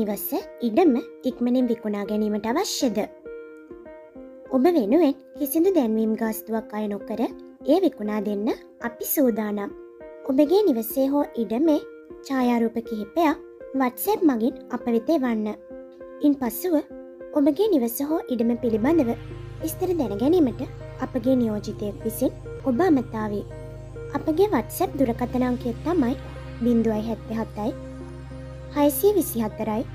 නිවස ඉඩම ඉක්මනින් විකුණා ගැනීමට අවශ්‍යද? ඔබ වෙනුවෙන් කිසිදු දැන්වීම් ගාස්තුවක් අය නොකර ඒ විකුණා දෙන්න අපි සූදානම්. ඔබගේ නිවසේ හෝ ඉඩමේ ඡායාරූප කිහිපයක් WhatsApp මගින් අප වෙත එවන්න. ඉන් පසුව ඔබගේ නිවස හෝ ඉඩම පිළිබඳව විස්තර දැන ගැනීමට අපගේ නියෝජිතයෙක් විසින් ඔබ අමතාවේ. අපගේ WhatsApp දුරකථන අංකය තමයි 077 624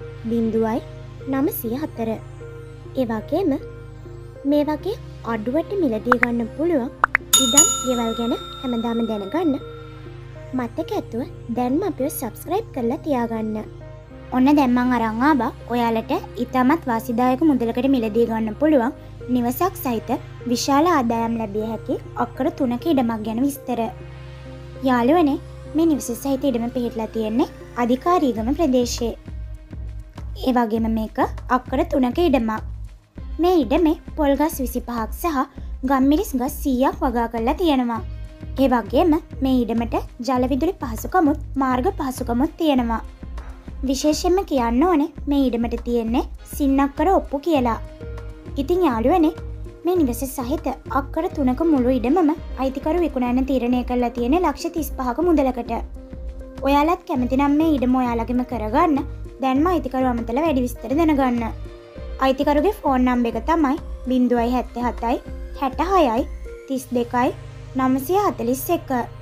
904. ඒ වගේම මේ වගේ අඩුවට මිලදී ගන්න පුළුවන් ඉඩම් ගෙවල් ගැන හැමදාම දැනගන්න මතක ඇතුව දැන්ම අපිව සබ්ස්ක්‍රයිබ් කරලා තියාගන්න. ඔන්න දැන් මං අරන් ආවා ඔයාලට ඉතාමත් වාසිදායක මුදලකට මිලදී ගන්න පුළුවන් නිවසක් සහිත විශාල ආදායම් ලැබිය හැකි අක්කර 3ක ඉඩමක් ගැන විස්තර. යාළුවනේ මේ නිවස සහිත ඉඩම පිහිටලා තියෙන්නේ අධිකාරීගම ප්‍රදේශයේ. ඒ වගේම මේක අක්කර 3ක ඉඩමක්. මේ ඉඩමේ පොල්ගස් 25ක් සහ ගම්මිරිස් ගස් 100ක් වගා කරලා තියෙනවා. ඒ වගේම මේ ඉඩමට ජල විදුලි පහසුකමුත් මාර්ග පහසුකමුත් තියෙනවා. විශේෂයෙන්ම කියන්න ඕනේ මේ ඉඩමට තියෙන්නේ සින්නක්කර ඔප්පු කියලා. ඉතින් යාළුවනේ මේ නිවස සහිත අක්කර 3ක මුළු ඉඩමම අයිතිකරු විකුණන්න තීරණය කරලා තියෙන්නේ ලක්ෂ 35ක මුදලකට. ඔයාලත් කැමති නම් මේ ඉඩම ඔයාලගෙම කරගන්න දැන්ම අයිතිකරු අමතලා වැඩි විස්තර දැනගන්න. අයිතිකරුගේ ෆෝන් නම්බර් එක තමයි 077 66 32 941.